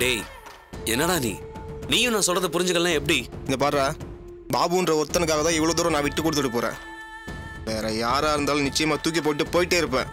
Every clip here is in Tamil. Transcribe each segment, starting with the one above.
டேய் என்னடா நீயும் நான் சொல்றத புரிஞ்சுக்கலாம் எப்படி? இங்க பாருடா, பாபுன்ற ஒருத்தனுக்காக தான் இவ்வளவு தூரம் நான் விட்டு கொடுத்துட்டு போறேன். வேற யாரா இருந்தாலும் நிச்சயமா தூக்கி போட்டு போயிட்டே இருப்பேன்.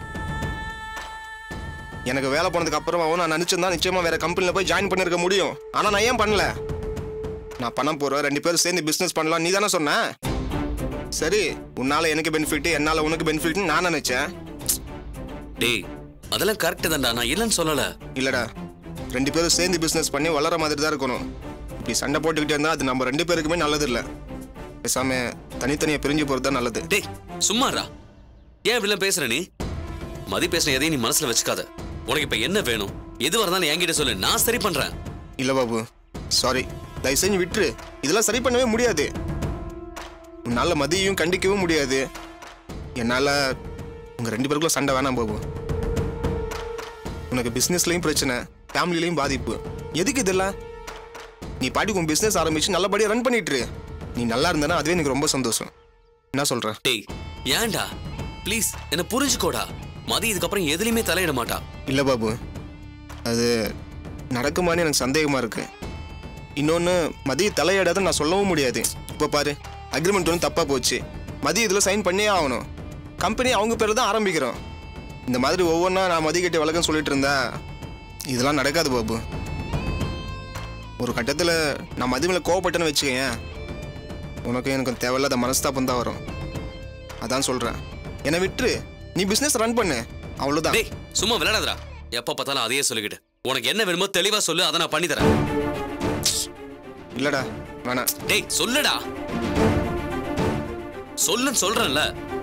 எனக்கு வேலை போனதுக்கு அப்புறமாவும் நான் நினைச்சிருந்தா நிச்சயமா வேற கம்பெனில போய் ஜாயின் பண்ணிருக்க முடியும். ஆனா நான் ஏன் பண்ணல? நான் பண்ண போறேன், 2 பேரும் சேர்ந்து பிசினஸ் பண்ணலாம் நீ தானே சொன்ன. சரி, உன்னால எனக்கு பெனிஃபிட், என்னால உனக்கு பெனிஃபிட் நான் நினைச்சேன். டேய் அதெல்லாம் கரெக்ட் தான்டா, நான் இல்லைன்னு சொல்லல. இல்லடா, 2 பேரும் சேர்ந்து பிசினஸ் பண்ணி வளர மாதிரி தான் இருக்கணும். இப்படி சண்டை போட்டுக்கிட்டே இருந்தா அது நம்ம 2 பேருக்குமே நல்லது இல்ல. பேசாம தனித்தனியா பிரிஞ்சு போறது தான் நல்லது. டேய் சும்மாடா, ஏன் இப்படிலாம் பேசுற நீ? மதி பேசுன எதையும் நீ மனசுல வச்சுக்காத. உனக்கு இப்ப என்ன வேணும், எதுவா இருந்தாலும் என்கிட்ட சொல்லு, நான் சரி பண்றேன். இல்ல பாபு, சாரி, தயவு செஞ்சு விட்டுரு. இதெல்லாம் சரி பண்ணவே முடியாது. உன்னால மதியையும் கண்டிக்கவும் முடியாது. என்னால உங்க 2 பேருக்குள்ள சண்டை வேணாம் பாபு. உனக்கு பிசினஸ்லயும் பிரச்சனை, ஃபேமிலிலையும் பாதிப்பு. எதுக்கு இதெல்லாம்? நீ பாட்டுக்கு உன் பிசினஸ் ஆரம்பிச்சு நல்லபடியா ரன் பண்ணிட்டு இரு. நீ நல்லா இருந்தானா அதுவே எனக்கு ரொம்ப சந்தோஷம். என்ன சொல்ற? டேய் ஏன்டா, ப்ளீஸ் என்ன புரிஞ்சுக்கோடா. மதி இதுக்கப்புறம் எதுலையுமே தலையிட மாட்டா. இல்ல பாபு, அது நடக்குமான்னு எனக்கு சந்தேகமா இருக்கு. இன்னொன்னு, மதிய தலையிடாத நான் சொல்லவும் முடியாது. இப்போ பாரு, அக்ரிமெண்ட் ஒன்று தப்பா போச்சு. மதிய இதில் சைன் பண்ணியே ஆகணும். கம்பெனி அவங்க பேர் தான் ஆரம்பிக்கிறோம். இந்த மாதிரி ஒவ்வொன்றா நான் மதிக்கிட்ட விளக்கம் சொல்லிட்டு இருந்தா இதெல்லாம் நடக்காது பாபு. ஒரு கட்டத்தில் நான் மதி மேலே கோவப்பட்டேன்னு வச்சுக்கேன், உனக்கு எனக்கு தேவையில்லாத மனஸ்தாபம் தான் வரும். அதான் சொல்கிறேன், என்னை விட்டுரு, நீ பிஸ்னஸ் ரன் பண்ணு, அவ்வளோதான். டேய் சும்மா விளையாடாதடா, எப்போ பார்த்தாலும் அதையே சொல்லிக்கிட்டு. உனக்கு என்ன வேணுமோ தெளிவா சொல்லு, அதை நான் பண்ணி தரேன். இல்லடா வேணாம். டேய் சொல்லுடா, சொல்லுன்னு சொல்றேன்ல.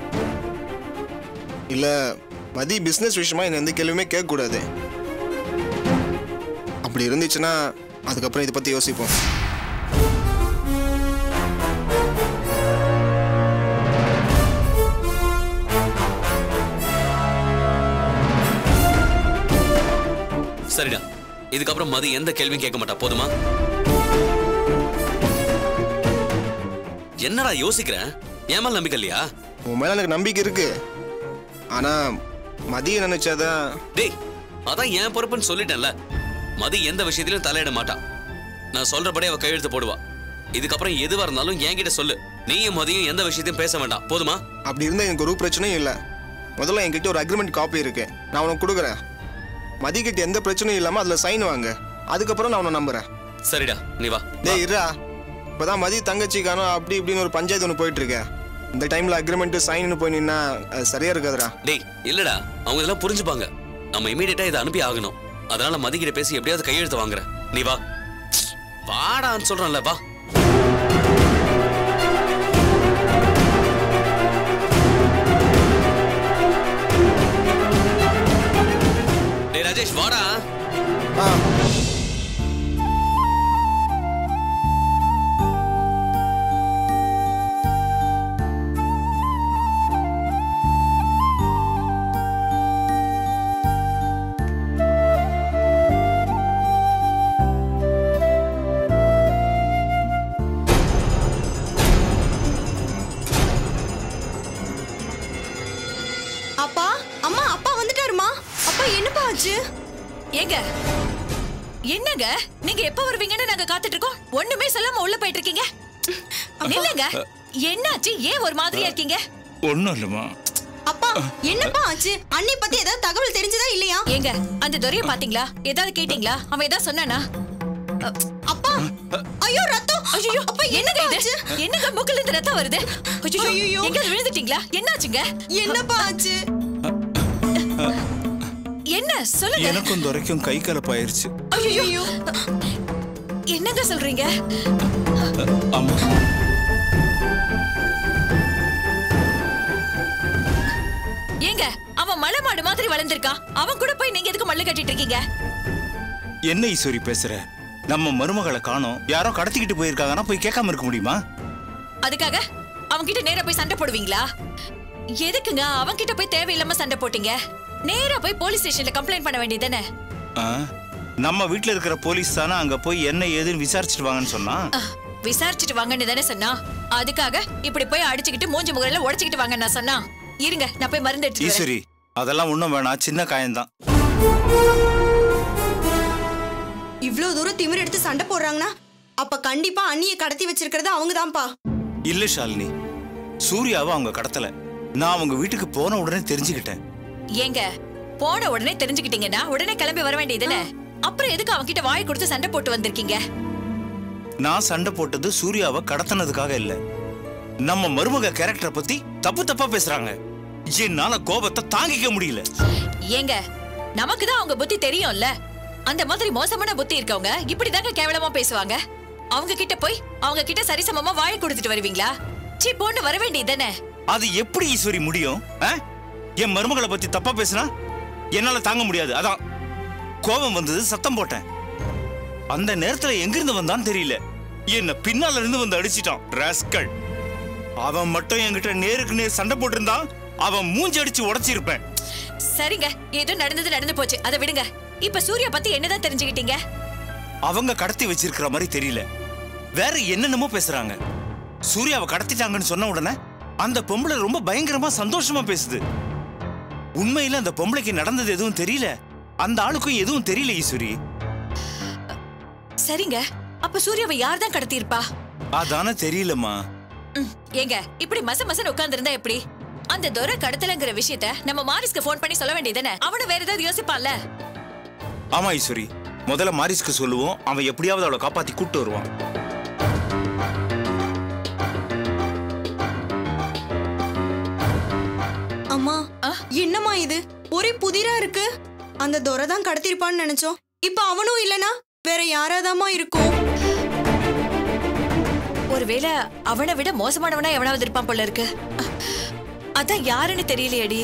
இல்ல, மதி பிசினஸ் விஷயமா என்ன எந்த கேள்வியுமே கேட்க கூடாது. அப்படி இருந்துச்சுன்னா அதுக்கப்புறம் இதை பத்தி யோசிப்போம். சரிடா, இதுக்கப்புறம் மதி எந்த கேள்வியும் கேட்க மாட்டா, போதுமா? என்னடா யோசிக்கிறேன், ஏன் மேல நம்பிக்கை இல்லையா? உன் மேல எனக்கு நம்பிக்கை இருக்கு, ஆனா மதிய நினைச்சாதான். டேய் அதான் என் பொறுப்புன்னு சொல்லிட்டேன்ல. மதி எந்த விஷயத்திலும் தலையிட மாட்டா. நான் சொல்றபடி அவ கையெழுத்து போடுவா. இதுக்கப்புறம் எதுவா இருந்தாலும் என்கிட்ட சொல்லு. நீயும் மதியும் எந்த விஷயத்தையும் பேச வேண்டாம், போதுமா? அப்படி இருந்தா எனக்கு ஒரு பிரச்சனையும் இல்லை. முதல்ல என்கிட்ட ஒரு அக்ரிமெண்ட் காப்பி இருக்கு, நான் உனக்கு கொடுக்குறேன். மதிக்கிட்ட எந்த பிரச்சனையும் இல்லாம அதுல சைன் வாங்க, அதுக்கப்புறம் நான் உன்னை நம்புறேன். சரிடா, நீ வா. டேய் இருடா, இப்பதான் மதி தங்கச்சிக்கானோ அப்படி இப்படின்னு ஒரு பஞ்சாயத்து ஒன்று போயிட்டு இருக்கேன். இந்த டைம்ல அக்ரிமெண்ட் சைன் போய் நின்னா சரியா இருக்காதுடா. டேய் இல்லடா, அவங்க இதெல்லாம் புரிஞ்சுப்பாங்க. நம்ம இமீடியட்டா இதை அனுப்பி ஆகணும். அதனால மதிக்கிட்ட பேசி எப்படியாவது கையெழுத்து வாங்குறேன். நீ வா. வாடான்னு சொல்றேன்ல, வா. டேய் ராஜேஷ் வாடா. ஏங்க என்னங்க நீங்க எப்ப வருவீங்கன்னு நாங்க காத்துட்டு இருக்கோம். ஒண்ணுமே சொல்லாம உள்ள போயிட்டு இருக்கீங்க. நில்லுங்க, என்னாச்சு? ஏன் ஒரு மாதிரியா இருக்கீங்க? ஒண்ணும் இல்லம்மா. அப்பா என்னப்பா ஆச்சு? அண்ணி பத்தி ஏதாவது தகவல் தெரிஞ்சதா இல்லையா? ஏங்க அந்த துரைய பாத்தீங்களா? ஏதாவது கேட்டீங்களா? அவன் ஏதாவது சொன்னானா? அப்பா ஐயோ ரத்தம்! ஐயோ அப்பா என்னங்க இது? என்னங்க மூக்குல இருந்து ரத்தம் வருது? ஐயோ எங்க விழுந்துட்டீங்களா? என்னாச்சுங்க? என்னப்பா ஆச்சு? என்ன சொல்லுங்க. எனக்கும் துரைக்கும் கை கலப்பாயிருச்சு. ஐயோ என்னங்க சொல்றீங்க? ஆமா. ஏங்க அவன் மலை மாடு மாதிரி வளர்ந்திருக்கான். அவன் கூட போய் நீங்க எதுக்கு மல்லு கட்டிட்டு இருக்கீங்க? என்ன ஈஸ்வரி பேசுற? நம்ம மருமகளை காணோம், யாரோ கடத்திக்கிட்டு போயிருக்காங்கன்னா போய் கேட்காம இருக்க முடியுமா? அதுக்காக அவன்கிட்ட நேரா போய் சண்டை போடுவீங்களா? எதுக்குங்க அவன்கிட்ட போய் தேவையில்லாம சண்டை போட்டீங்க? நேரா போய் போலீஸ் ஸ்டேஷன்ல கம்ப்ளைண்ட் பண்ண வேண்டியதானே? நம்ம வீட்டுல இருக்கிற போலீஸ் தானே அங்க போய் என்ன ஏதுன்னு விசாரிச்சுட்டு வாங்கன்னு சொன்னா. விசாரிச்சுட்டு வாங்கன்னு தானே சொன்னா. அதுக்காக இப்படி போய் அடிச்சுக்கிட்டு மூஞ்சி முகரையில உடைச்சுக்கிட்டு வாங்க நான் சொன்னா? இருங்க நான் போய் மருந்து எடுத்து. ஈஸ்வரி அதெல்லாம் ஒண்ணும் வேணாம், சின்ன காயம்தான். இவ்ளோ தூரம் திமிர் எடுத்து சண்டை போடுறாங்கன்னா அப்ப கண்டிப்பா அண்ணியை கடத்தி வச்சிருக்கிறது அவங்கதான்ப்பா. இல்ல ஷாலினி, சூர்யாவை அவங்க கடத்தல. நான் அவங்க வீட்டுக்கு போன உடனே தெரிஞ்சுக்கிட்டேன். ஏங்க போன உடனே தெரிஞ்சுக்கிட்டீங்கன்னா உடனே கிளம்பி வர வேண்டியதுதானே? அப்புறம் எதுக்கு அவங்க கிட்ட வாய் கொடுத்து சண்டை போட்டு வந்திருக்கீங்க? நான் சண்டை போட்டது சூர்யாவை கடத்தினதுக்காக இல்ல. நம்ம மருமக கேரக்டரை பத்தி தப்பு தப்பா பேசுறாங்க. என்னால கோபத்தை தாங்கிக்க முடியல. ஏங்க நமக்கு தான் அவங்க புத்தி தெரியும்ல. அந்த மாதிரி மோசமான புத்தி இருக்கவங்க இப்படிதாங்க கேவலமா பேசுவாங்க. அவங்க கிட்ட போய் அவங்க கிட்ட சரிசமமா வாய் கொடுத்துட்டு வருவீங்களா? சீ போன்னு வர வேண்டியதுதானே? அது எப்படி ஈஸ்வரி முடியும்? என் மருமகளை பத்தி தப்பா பேசினா என்னால தாங்க முடியாது. அதான் கோபம் வந்தது, சத்தம் போட்டேன். அந்த நேரத்துல எங்கிருந்து வந்தான்னு தெரியல. என்ன பின்னால இருந்து வந்து அடிச்சிட்டான் ராஸ்கல். அவன் மட்டும் என்கிட்ட நேருக்கு நேர் சண்டை போட்டிருந்தா அவன் மூஞ்சி அடிச்சு உடைச்சிருப்பேன். சரிங்க, ஏதோ நடந்தது நடந்து போச்சு, அதை விடுங்க. இப்ப சூர்யா பத்தி என்னதான் தெரிஞ்சுக்கிட்டீங்க? அவங்க கடத்தி வச்சிருக்கிற மாதிரி தெரியல, வேற என்னென்னமோ பேசுறாங்க. சூர்யாவை கடத்திட்டாங்கன்னு சொன்ன உடனே அந்த பொம்பளை ரொம்ப பயங்கரமா சந்தோஷமா பேசுது. உண்மையில அந்த பொம்பளைக்கு நடந்தது எதுவும் தெரியல, அந்த ஆளுக்கும் எதுவும் தெரியல ஈஸ்வரி. சரிங்க, அப்ப சூர்யாவை யார் தான் கடத்தி இருப்பா? அதான தெரியலம்மா. ஏங்க இப்படி மச மசன்னு உட்கார்ந்து இருந்தா எப்படி? அந்த துரை கடத்தலங்கிற விஷயத்த நம்ம மாரிஸ்க்கு போன் பண்ணி சொல்ல வேண்டியதானே? அவனு வேற ஏதாவது யோசிப்பான்ல. ஆமா ஈஸ்வரி, முதல்ல மாரிஸ்க்கு சொல்லுவோம். அவன் எப்படியாவது அவளை காப்பாத்தி கூட்டு வருவான். அம்மா என்னம்மா இது ஒரே புதிரா இருக்கு. அந்த துரை தான் கடத்திருப்பான்னு நினைச்சோம். இப்ப அவனும் இல்லனா வேற யாராதாமா இருக்கும்? ஒருவேளை அவனை விட மோசமானவனா எவனாவது இருப்பான் போல இருக்கு. அதான் யாருன்னு தெரியலையடி.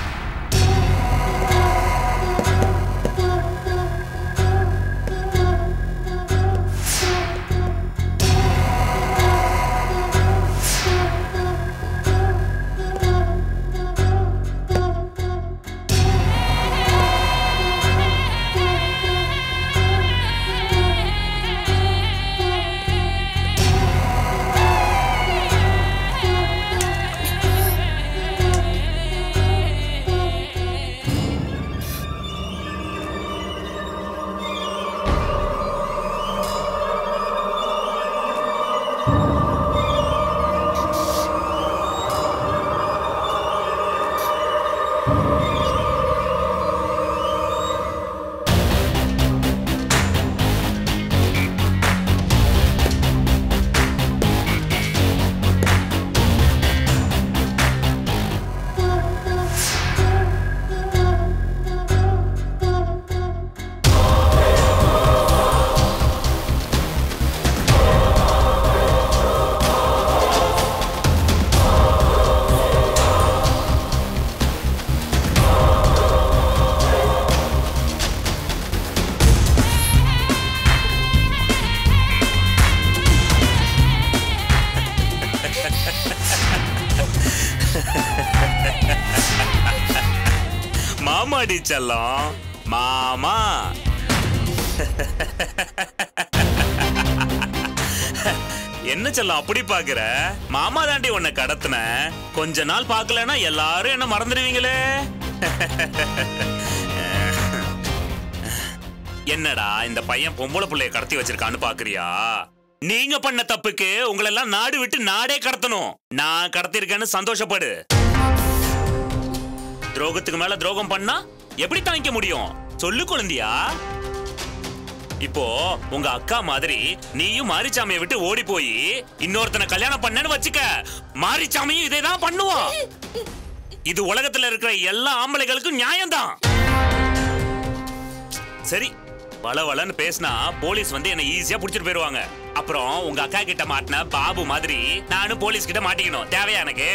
மாமாடி செல்லம், மாமா. என்ன செல்லம் அப்படி பாக்குற? மாமா தாண்டி உன்னை கடத்தின. கொஞ்ச நாள் பாக்கலன்னா எல்லாரும் என்ன மறந்துடுவீங்களே. என்னடா இந்த பையன் பொம்பளை பிள்ளைய கடத்தி வச்சிருக்கான்னு பாக்குறியா? நீங்க பண்ண தப்புக்கு உங்களை எல்லாம் நாடு விட்டு நாடே கடத்தணும். நான் கடத்திருக்கேன்னு சந்தோஷப்படு. துரோகத்துக்கு மேல துரோகம் பண்ணா எப்படி தாங்கிக்க முடியும்? சொல்லு குழந்தையா. இப்போ உங்க அக்கா மாதிரி நீயும் மாரிச்சாமியை விட்டு ஓடி போய் இன்னொருத்தனை கல்யாணம் பண்ணன்னு வச்சுக்க, மாரிச்சாமியும் இதேதான் பண்ணுவான். இது உலகத்துல இருக்கிற எல்லா ஆம்பளைகளுக்கும் நியாயம்தான். சரி, வளவளன்னு பேசினா போலீஸ் வந்து என்ன ஈஸியா புடிச்சிட்டு போயிருவாங்க. அப்புறம் உங்க அக்கா கிட்ட மாட்டின பாபு மாதிரி நானும் போலீஸ் கிட்ட மாட்டிக்கணும். தேவையா எனக்கு?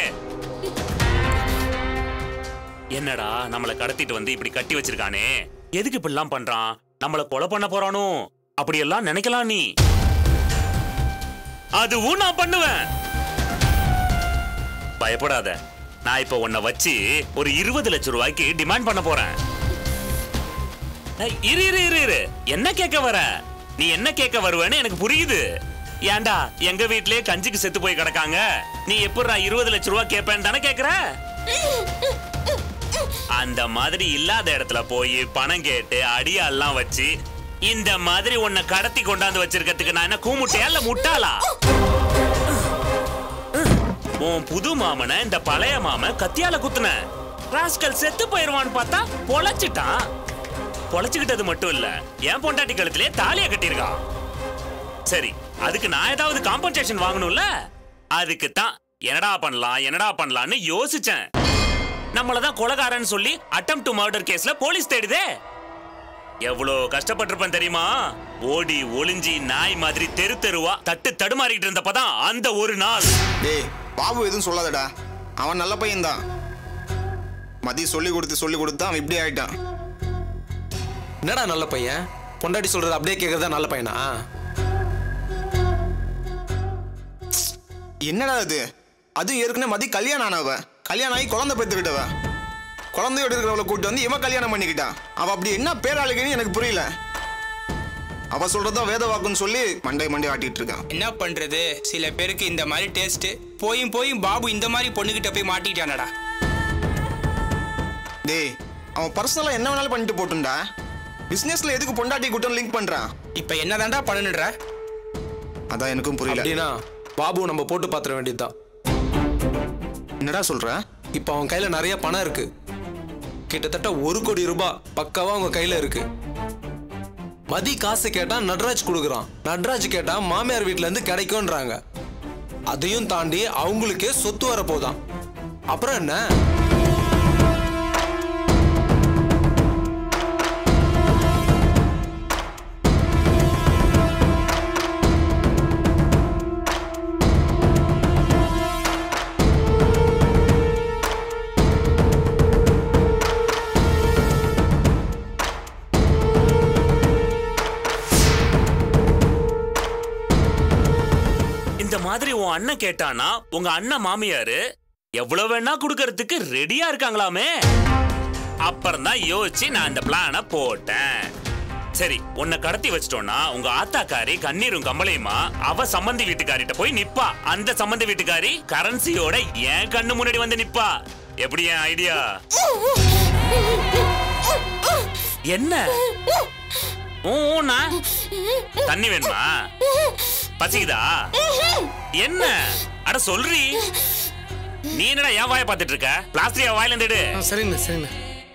என்னடா நம்மளை கடத்திட்டு வந்து இப்படி கட்டி வச்சிருக்கானே, எதுக்கு இப்படிலாம் பண்றான்? நம்மளை கொலை பண்ண போறானோ? அப்படியெல்லாம் நினைக்கலாம் நீ. அதுவும் நான் பண்ணுவேன். பயப்படாத. நான் இப்ப உன்னை வச்சு ஒரு 20 லட்சம் ரூபாய்க்கு டிமாண்ட் பண்ண போறேன். இரு இரு இரு இரு, என்ன கேட்க வர? நீ என்ன கேட்க வருவேன்னு எனக்கு புரியுது. ஏண்டா எங்க வீட்லயே கஞ்சிக்கு செத்து போய் கிடக்காங்க, நீ எப்படா 20 லட்சம் ரூபாய் கேட்பேன்னு தானே கேக்குற? அந்த மாதிரி இல்லாத இடத்துல போய் பணம் கேட்டு அடியெல்லாம் வச்சு இந்த மாதிரி உன்னை கடத்தி கொண்டாந்து வச்சிருக்கிறதுக்கு நான் என்ன கூமுட்டையா இல்ல முட்டாளா? உன் புது மாமனை இந்த பழைய மாமன் கத்தியால குத்துன. ராஸ்கல் செத்து போயிருவான்னு பார்த்தா பொழைச்சிட்டான். பொழைச்சுக்கிட்டது மட்டும் இல்ல, என் பொண்டாட்டி கழுத்திலே தாலிய கட்டியிருக்கான். சரி, அதுக்கு நான் ஏதாவது காம்பன்சேஷன் வாங்கணும்ல? அதுக்கு தான் என்னடா பண்ணலாம்னு யோசிச்சேன். நம்மளதான் கொலைகாரன்னு சொல்லி அட்டெம்ப்ட் டு மர்டர் கேஸ்ல போலீஸ் தேடுதே. எவ்வளவு கஷ்டப்பட்டிருப்பேன் தெரியுமா? ஓடி ஒளிஞ்சி நாய் மாதிரி தெரு தெருவா தட்டு தடுமாறிட்டு இருந்தப்பதான் அந்த ஒரு நாள். டேய் பாபு எதுவும் சொல்லாதடா, அவன் நல்ல பையன் தான். மதி சொல்லி கொடுத்து அவன் இப்படி ஆயிட்டான். என்னடா நல்ல பையன்? பொண்டாட்டி சொல்றது அப்படியே கேக்குறதா நல்ல பையனா? என்னடா அது? அதுவும் ஏற்கனவே மதி கல்யாணம் ஆனவ, கல்யாணம் ஆகி குழந்தை பெற்றுக்கிட்டவ. குழந்தையோட இருக்கிறவளை கூட்டு வந்து இவன் கல்யாணம் பண்ணிக்கிட்டான். அவ அப்படி என்ன பேராளிகன்னு எனக்கு புரியல. அவ சொல்றதா வேத வாக்குன்னு சொல்லி மண்டை ஆட்டிட்டு இருக்கான். என்ன பண்றது, சில பேருக்கு இந்த மாதிரி டேஸ்ட். போயும் பாபு இந்த மாதிரி பொண்ணுகிட்ட போய் மாட்டிக்கிட்டானடா. டேய் அவன் பர்சனலா என்ன வேணாலும் பண்ணிட்டு போட்டுண்டா. பிசினஸ்ல எதுக்கு பொண்டாட்டி கூட்டம் லிங்க் பண்றான்? இப்ப என்னதான்டா பண்ணணுன்ற? அதான் எனக்கும் புரியல. அப்படின்னா பாபு நம்ம போட்டு பாத்திர வேண்டியதுதான். என்னடா சொல்ற? இப்ப அவன் கையில நிறைய பணம் இருக்கு. கிட்டத்தட்ட 1 கோடி ரூபாய் பக்காவா அவங்க கையில இருக்கு. மதி காசு கேட்டா நட்ராஜ் கொடுக்குறான், நட்ராஜ் கேட்டா மாமியார் வீட்டுல இருந்து கிடைக்கும்ன்றாங்க. அதையும் தாண்டி அவங்களுக்கே சொத்து வர போதான். அப்புறம் என்ன? மாதிரி உன் அண்ணன் கேட்டானா உங்க அண்ணன் மாமியாரு எவ்வளவு வேணா குடுக்கறதுக்கு ரெடியா இருக்காங்களாமே. அப்புறம் தான் யோசிச்சு நான் இந்த பிளான போட்டேன். சரி, உன்னை கடத்தி வச்சிட்டோம்னா உங்க ஆத்தாக்காரி கண்ணீரும் கம்பளையுமா அவ சம்பந்தி வீட்டுக்காரிட்ட போய் நிப்பா. அந்த சம்பந்தி வீட்டுக்காரி கரன்சியோட என் கண்ணு முன்னாடி வந்து நிப்பா. எப்படி என் ஐடியா? என்ன தண்ணி வேணுமா? பசிக்குதா? என்ன அட சொல்றீ? நீ என்னடா என் வாயை பார்த்துட்டு இருக்க? பிளாஸ்டிக் வாயில இருந்து எடு. சரிங்க சரிங்க.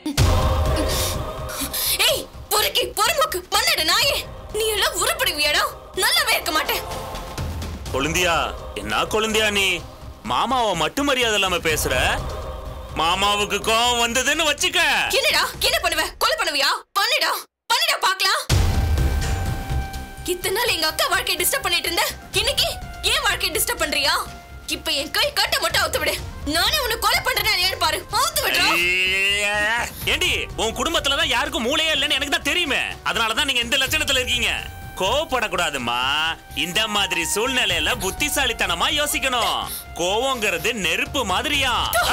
ஏய் பொறுக்கி பொறுமுக்கு மண்ணட நாயே, நீ எல்லாம் உருப்படுவியாடா? நல்லாவே இருக்க மாட்டே. கொழுந்தியா, என்ன கொழுந்தியா நீ? மாமாவை மட்டும் மரியாதை இல்லாம பேசுற. மாமாவுக்கு கோவம் வந்ததுன்னு வச்சுக்க. என்னடா என்ன பண்ணுவ? கொலை பண்ணுவியா? பண்ணுடா பண்ணுடா பாக்கலாம். இத்தனை நாள் எங்க அக்கா வாழ்க்கையை டிஸ்டர்ப் பண்ணிட்டு இருந்த, இன்னைக்கு ஏன் வாழ்க்கையை டிஸ்டர்ப் பண்றியா? இப்ப என் கை கட்ட மட்டும் அவுத்து விடு. நானே உன்னை கொலை பண்றேன்னு ஏன் பாரு. அவுத்து விடுறா. ஏண்டி உன் குடும்பத்துல தான் யாருக்கும் மூளையே இல்லைன்னு எனக்கு தான் தெரியுமே. அதனாலதான் நீங்க இந்த லட்சணத்துல இருக்கீங்க. கோவப்படக்கூடாதுமா. இந்த மாதிரி சூழ்நிலையில புத்திசாலித்தனமா யோசிக்கணும். கோவங்கிறது நெருப்பு மாதிரியா.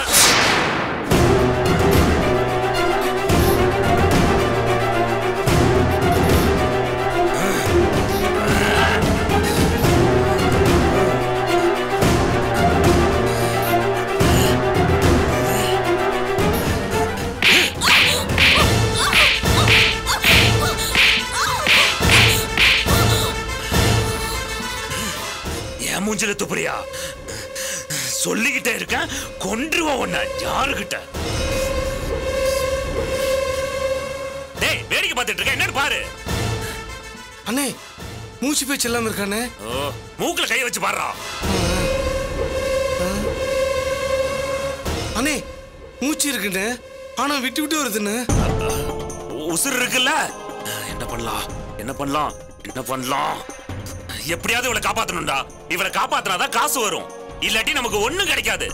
மூஞ்சில துப்புறியா? சொல்லிக்கிட்டே இருக்கேன், கொன்றுவோம் உன்னை. யாருகிட்ட? டேய் வேடிக்கை பார்த்துட்டு இருக்க, என்னன்னு பாரு. அண்ணே மூச்சு பேச்சு இல்லாம இருக்கானே. மூக்குல கைய வச்சு பாடுறா. அண்ணே மூச்சு இருக்குன்னு, ஆனா விட்டு விட்டு வருதுன்னு. உசுர் இருக்குல்ல. என்ன பண்ணலாம் என்ன பண்ணலாம் என்ன பண்ணலாம்? எப்படியாவது இவளை காப்பாத்தணும்டா. இவளை காப்பாத்தினாதான் காசு வரும், இல்லாட்டி நமக்கு ஒண்ணும் கிடைக்காது.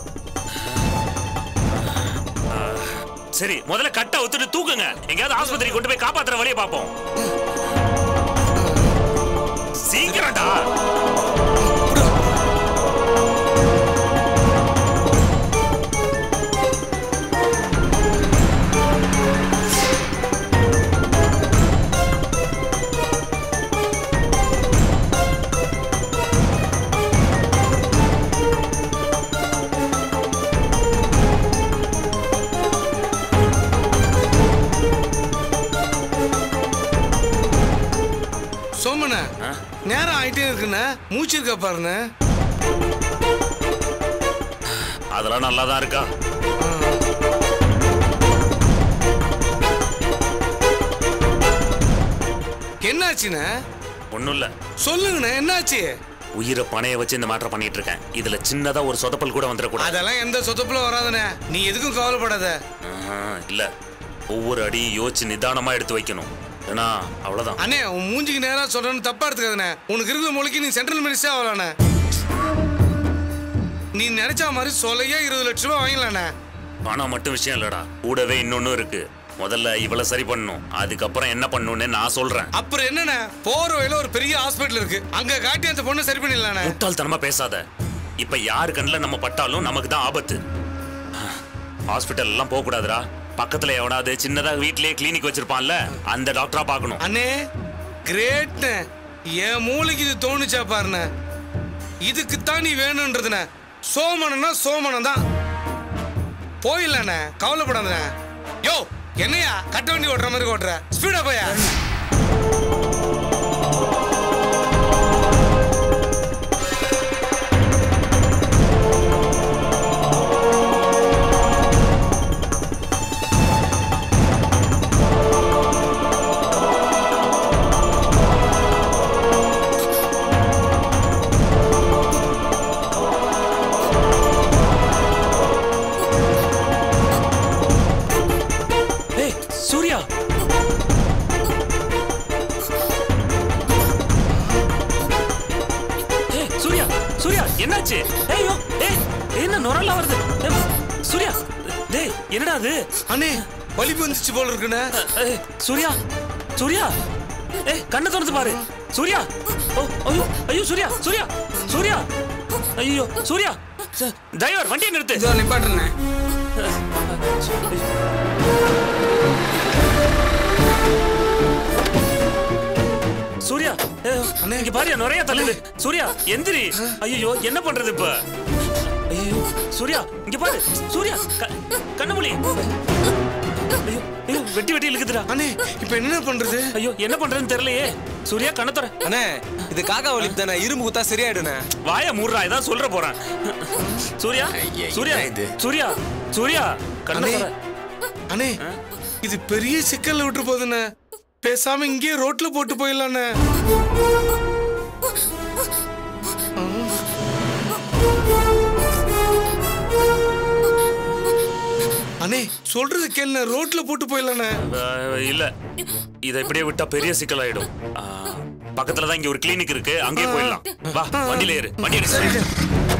சரி, முதல்ல கட்ட ஒத்துட்டு தூக்குங்க. எங்கயாவது ஆஸ்பத்திரி கொண்டு போய் காப்பாத்துற வழியை பார்ப்போம். சீக்கிரம்டா. இருக்குண்ணே, மூச்சு இருக்கா பாருண்ணே. அதெல்லாம் நல்லாதான் இருக்கா. என்னாச்சுண்ணே? ஒண்ணும் இல்ல. சொல்லுங்கண்ணே, என்னாச்சு? உயிரை பணைய வச்சு இந்த மேட்டரை பண்ணிட்டு இருக்கேன். இதுல சின்னதா ஒரு சொதப்பல் கூட வந்துடக்கூடாது. அதெல்லாம் எந்த சொதப்பலும் வராதுண்ணே, நீ எதுக்கும் கவலைப்படாத. இல்ல, ஒவ்வொரு அடியும் யோசிச்சு நிதானமா எடுத்து வைக்கணும். ஏன்னா அவ்வளவுதான். அண்ணே, உன் மூஞ்சிக்கு நேரா சொல்றேன்னு தப்பா எடுத்துக்காதண்ணே. உனக்கு இருக்கிற மொழிக்கு நீ சென்ட்ரல் மினிஸ்டர் ஆகலாண்ணே. நீ நினைச்ச மாதிரி சொல்லையே 20 லட்சம் ரூபாய் வாங்கலாண்ணே. பணம் மட்டும் விஷயம் இல்லடா, கூடவே இன்னொன்னு இருக்கு. முதல்ல இவளை சரி பண்ணணும், அதுக்கப்புறம் என்ன பண்ணணும்னு நான் சொல்றேன். அப்புறம் என்னண்ணே, போற வழியில ஒரு பெரிய ஹாஸ்பிட்டல் இருக்கு, அங்க காட்டி அந்த பொண்ணை சரி பண்ணிடலாண்ணே. முட்டாள்தனமா பேசாத. இப்ப யாரு கண்ணில் நம்ம பட்டாலும் நமக்கு தான் ஆபத்து. ஹாஸ்பிட்டல் எல்லாம் போக கூடாதுடா. பக்கத்துல எவனாவது சின்னதா வீட்லயே கிளினிக் வச்சிருப்பான்ல, அந்த டாக்டரா பாக்கணும். அண்ணே கிரேட், என் மூளைக்கு இது தோணுச்சா பாருண்ணே. இதுக்குத்தான் நீ வேணும்ன்றதுண்ணே. சோமனன்னா சோமனம் தான். போயிடலாண்ணே, கவலைப்படாதண்ணே. யோ, என்னையா கட்ட வண்டி ஓட்டுற மாதிரி ஓட்டுற? ஸ்பீடா போயா. சூர்யா, சூர்யா, சூர்யா, என்னாச்சு? ஐயோ, என்ன நுரலாம் வருது? சூர்யா, டேய் என்னடா அது? அண்ணே, வலி வந்துச்சு போல இருக்குண்ணே. சூர்யா, சூர்யா, கண்ணை திறந்து பாரு. சூர்யா, ஐயோ, ஐயோ, சூர்யா, சூர்யா, சூர்யா, ஐயோ, சூர்யா, டிரைவர் வண்டியை நிறுத்து. நிப்பாட்டுண்ணே. சூர்யா, இங்க பாரு, நிறைய தள்ளுது. சூர்யா, எந்திரி. ஐயோ, என்ன பண்றது இப்ப? ஐயோ, சூர்யா, இங்க பாரு. சூர்யா, கண்ணமுலி. ஐயோ, ஐயோ, வெட்டி வெட்டி இழுக்குதுடா. அண்ணே, இப்ப என்ன பண்றது? ஐயோ, என்ன பண்றதுன்னு தெரியலையே. சூர்யா, கண்ணை தர. அண்ணே, இது காக்கா வலி தானே, இரும்பு குத்தா சரியாயிடுண்ணே. வாய மூடுறா, இதான் சொல்ற போறேன். சூர்யா, சூர்யா, சூர்யா, சூர்யா, கண்ணை தர. அண்ணே, இது பெரிய சிக்கல்ல விட்டு போகுதுண்ணே. பேசாம இங்கே ரோட்ல போட்டு போயிடலாண்ணே. அண்ணே, சொல்றது கேளு, ரோட்ல போட்டு போயிடலாண்ணே. இல்ல, இதை இப்படியே விட்டா பெரிய சிக்கலாயிடும். பக்கத்துல தான் இங்க ஒரு கிளினிக் இருக்கு, அங்கேயே போயிடலாம். வா, வண்டியில ஏறு. வண்டி எடுத்து